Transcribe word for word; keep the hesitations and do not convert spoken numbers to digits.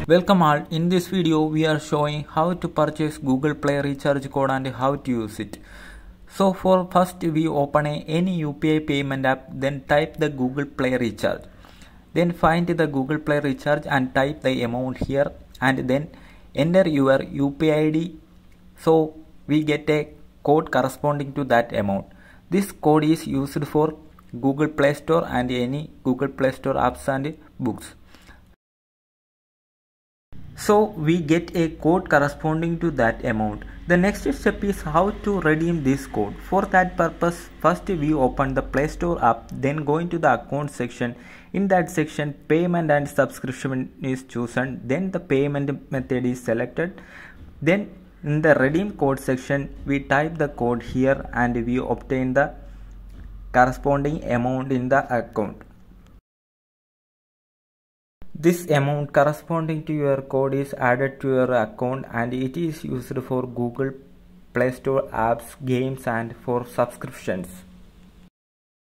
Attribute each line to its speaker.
Speaker 1: Welcome all. In this video we are showing how to purchase Google Play recharge code and how to use it. So for first we open a, any U P I payment app, then type the Google Play recharge. Then find the Google Play recharge and type the amount here and then enter your U P I I D. So we get a code corresponding to that amount. This code is used for Google Play Store and any Google Play Store apps and books. So we get a code corresponding to that amount. The next step is how to redeem this code. For that purpose, first we open the Play Store app, then go into the account section. In that section, payment and subscription is chosen, then the payment method is selected. Then in the redeem code section, we type the code here and we obtain the corresponding amount in the account. This amount corresponding to your code is added to your account and it is used for Google Play Store apps, games and for subscriptions.